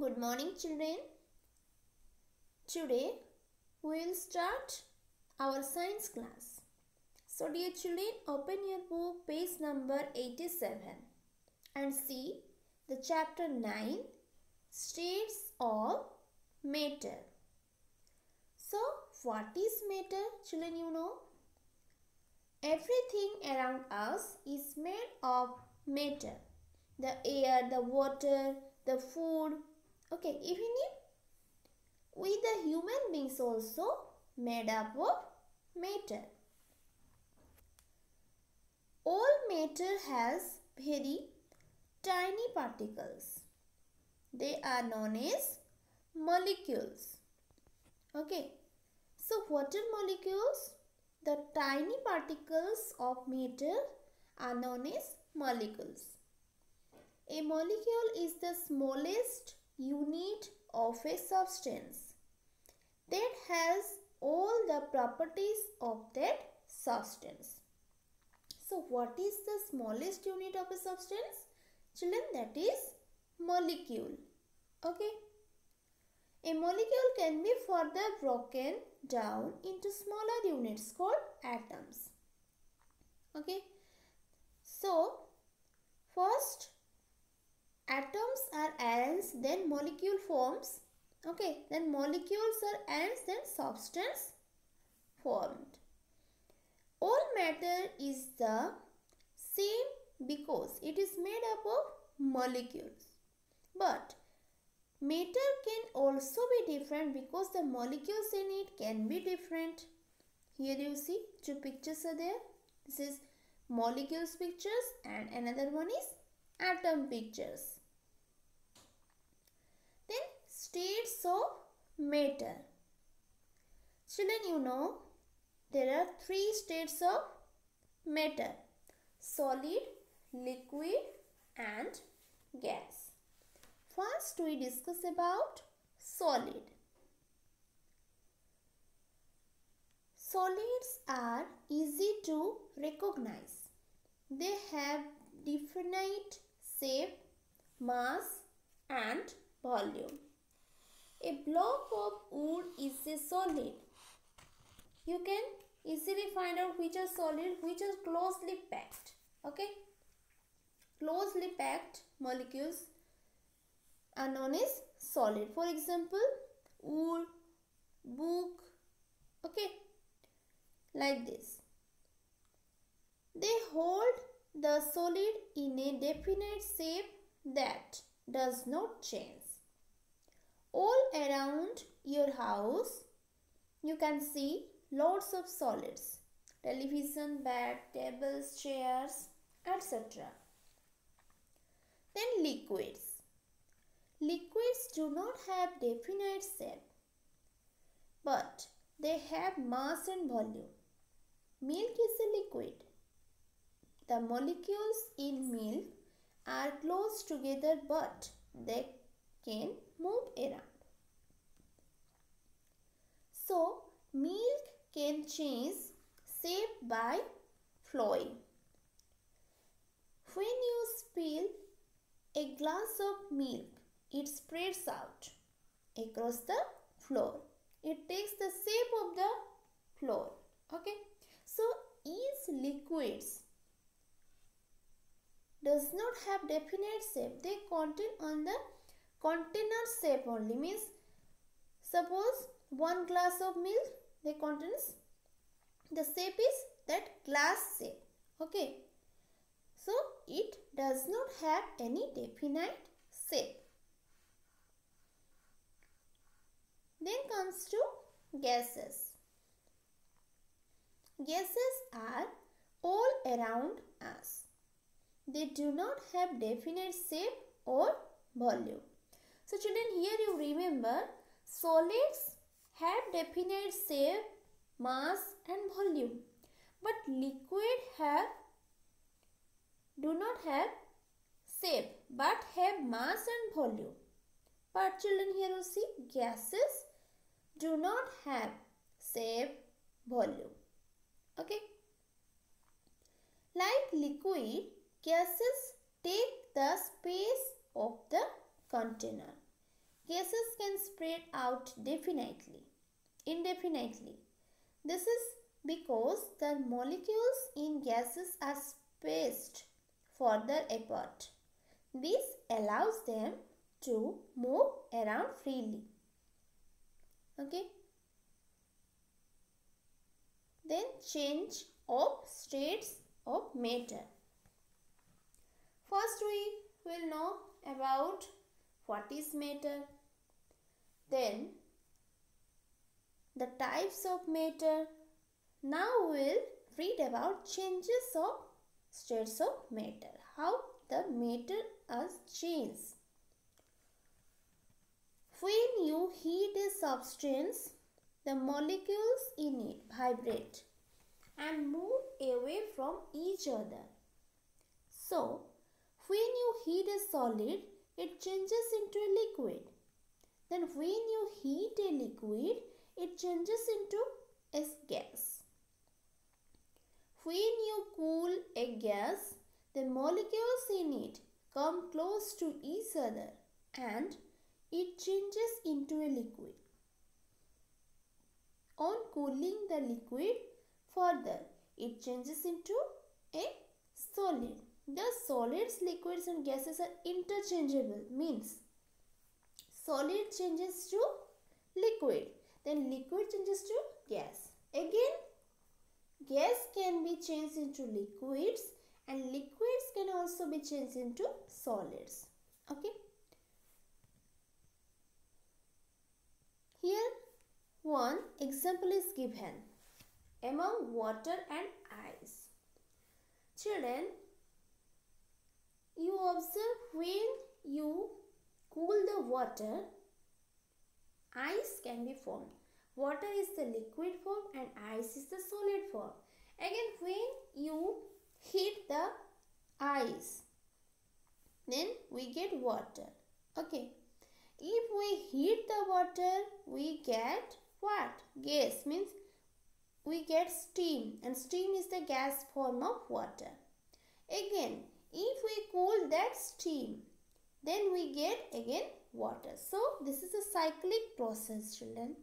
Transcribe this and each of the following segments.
Good morning, children. Today we will start our science class. So dear children, open your book page number 87 and see the chapter 9, States of Matter. So what is matter, children? You know, everything around us is made of matter. The air, the water, the food. Okay, even we the human beings also made up of matter. All matter has very tiny particles. They are known as molecules. Okay, so what are molecules? The tiny particles of matter are known as molecules. A molecule is the smallest unit of a substance that has all the properties of that substance. So what is the smallest unit of a substance? Children, that is molecule. Okay. A molecule can be further broken down into smaller units called atoms. Okay. So first atoms are arranged, then molecule forms. Okay, then molecules are arranged, then substance formed. All matter is the same because it is made up of molecules. But matter can also be different because the molecules in it can be different. Here you see two pictures are there. This is molecules pictures and another one is atom pictures. Then states of matter. Children, you know there are three states of matter: solid, liquid and gas. First we discuss about solid. Solids are easy to recognize. They have definite shape, mass and volume. A block of wood is a solid. You can easily find out which are solid, which are closely packed. Okay, closely packed molecules are known as solid. For example, wood, book. Okay, like this. They hold the solid in a definite shape that does not change. All around your house you can see lots of solids: television, bed, tables, chairs, etc. Then liquids. Liquids do not have definite shape, but they have mass and volume. Milk is a liquid. The molecules in milk are close together, but they can move around. So, milk can change shape by flowing. When you spill a glass of milk, it spreads out across the floor. It takes the shape of the floor. Okay. So, each liquids does not have definite shape. They contain on the container shape only. Means suppose one glass of milk, they contains, the shape is that glass shape. Okay. So it does not have any definite shape. Then comes to gases. Gases are all around us. They do not have definite shape or volume. So children, here you remember solids have definite shape, mass and volume, but liquid do not have shape but have mass and volume. But children, here you see gases do not have shape, volume. Okay. Like liquid, gases take the space of the container. gases can spread out indefinitely. This is because the molecules in gases are spaced further apart. This allows them to move around freely. Okay. Then change of states of matter. First we will know about what is matter. Then the types of matter. Now we will read about changes of states of matter. How the matter has changed. When you heat a substance, the molecules in it vibrate and move away from each other. So, when you heat a solid, it changes into a liquid. Then when you heat a liquid, it changes into a gas. When you cool a gas, the molecules in it come close to each other and it changes into a liquid. On cooling the liquid further, it changes into a solid. The solids, liquids and gases are interchangeable, means solid changes to liquid, then liquid changes to gas. Again, gas can be changed into liquids and liquids can also be changed into solids. Okay. Here one example is given among water and ice. Children, you observe when you cool the water, ice can be formed. Water is the liquid form and ice is the solid form. Again, when you heat the ice, then we get water. Okay. If we heat the water, we get what? Gas, means we get steam, and steam is the gas form of water. Again, if we cool that steam, then we get again water. So, this is a cyclic process, children.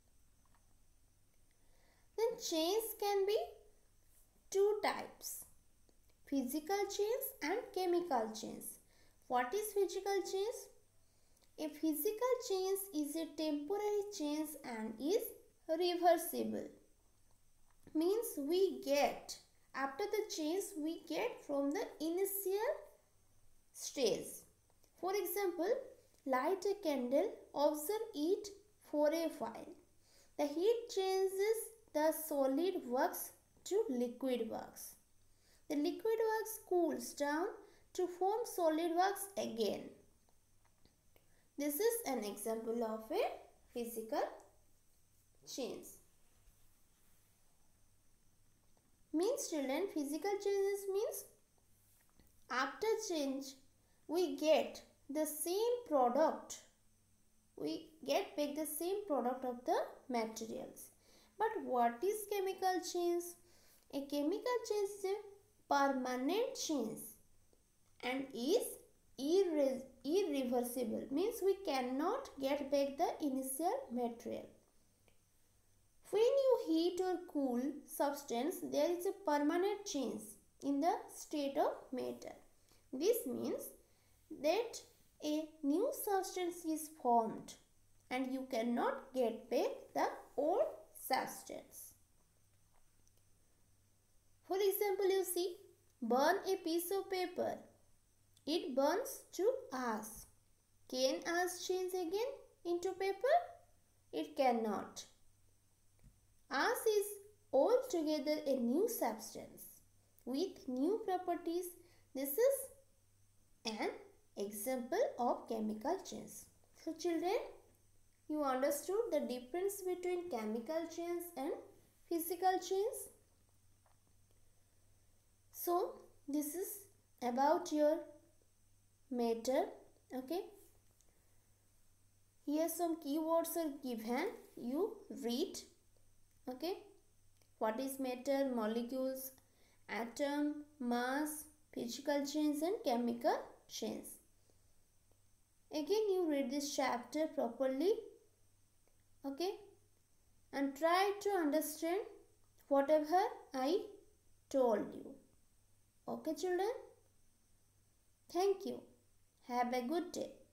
Then chains can be two types, physical chains and chemical chains. What is physical chains? A physical chain is a temporary chain and is reversible. Means we get, after the change we get from the initial stage. For example, light a candle, observe it for a while. The heat changes the solid wax to liquid wax. The liquid wax cools down to form solid wax again. This is an example of a physical change. Means children, physical changes means after change we get the same product. We get back the same product of the materials. But what is chemical change? A chemical change is a permanent change and is irreversible, means we cannot get back the initial material. When you heat or cool substance, there is a permanent change in the state of matter. This means that a new substance is formed and you cannot get back the old substance. For example, you see, burn a piece of paper. It burns to ash. Can ash change again into paper? It cannot. Ash is altogether a new substance with new properties. This is an example of chemical change. So children, you understood the difference between chemical change and physical change. So this is about your matter. Okay. Here some keywords are given. You read. Okay. What is matter, molecules, atom, mass, physical change and chemical change. Again you read this chapter properly, okay, and try to understand whatever I told you. Okay children? Thank you. Have a good day.